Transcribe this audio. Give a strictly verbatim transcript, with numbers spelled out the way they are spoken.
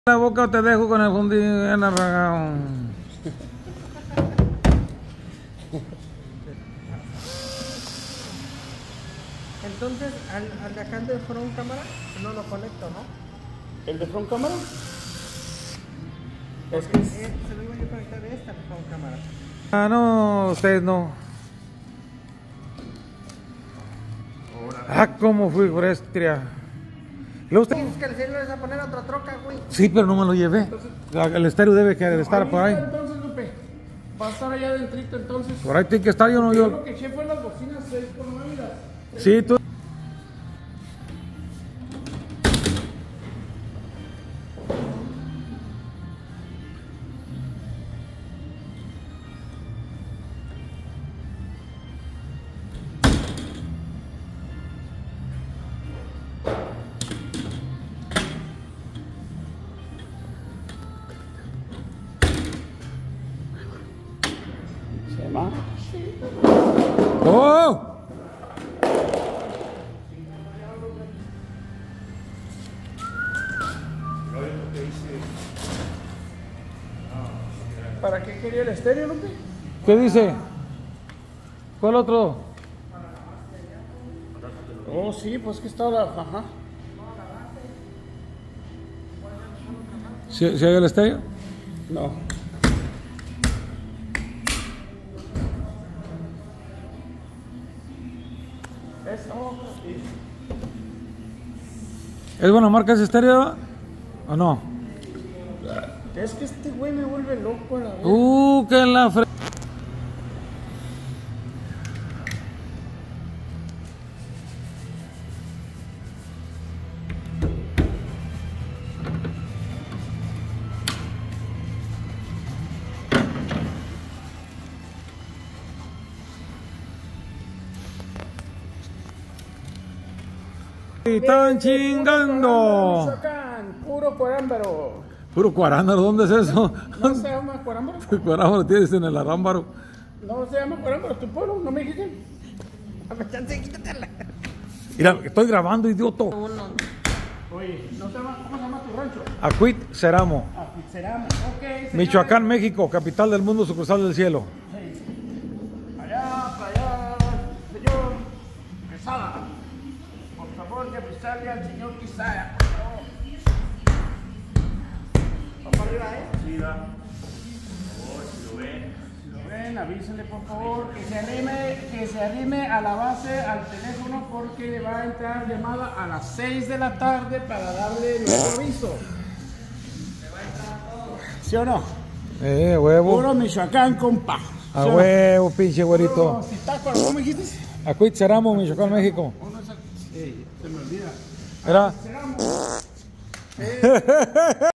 La boca o te dejo con el fundido en arragado. Entonces, al, al de acá de front cámara, no lo conecto, ¿no? ¿El de front cámara? Es que es, eh, se lo iba yo a conectar de esta front cámara. Ah, no, ustedes no. Ah, cómo fui frestria. ¿Lo usted? Es que el cielo le vas a poner otra troca, güey. Sí, pero no me lo llevé. El estéreo debe que estar por ahí. Entonces, Lupe, va a estar allá adentrito, entonces. Por ahí tiene que estar, yo no Yo yo. lo que eché fue las bocinas seis por nueve. Sí, tú. ¿Se llama? ¡Oh! ¿Para qué quería el estéreo, Lupe? ¿Qué dice? ¿Cuál otro? Oh, sí, pues que está la... Ajá. ¿Sí, ¿sí hay el estéreo? No. Eso. ¿Es buena marca ese estéreo o no? Es que este güey me vuelve loco a la vez. Uh, que la fre... Están chingando. Michoacán, puro cuarámbaro. Puro cuarándaro, ¿dónde es eso? ¿No se llama cuarámbaro? Cuarándaro tienes en el arámbaro. No se llama cuarámbaro, tu pueblo, ¿no me dijiste? A ver, chance, quítatela. Mira, estoy grabando, idioto. Uno. Oye, ¿no se llama, ¿cómo se llama tu rancho? Acuit Ceramo, Ah, Pizzerama. Ok, señores. Michoacán, México, capital del mundo, sucursal del cielo. Sí. Allá, para allá, señor Quesada. Por favor, de avisarle al señor Quesada, por favor. ¿Va para arriba, eh? Sí, va. Por favor, si lo ven. Si lo ven, avísenle, por favor, que se arrime, que se arrime a la base, al teléfono, porque le va a entrar llamada a las seis de la tarde para darle nuestro aviso. ¿Sí o no? Eh, huevo. Puro Michoacán, compa. A ¿Sí o no? huevo, pinche güerito. Puro Zitácuaro, ¿cómo me dijiste? Acuit Ceramo, Michoacán, México. Uno es el- Ey, se me olvida. Era. Ceramo.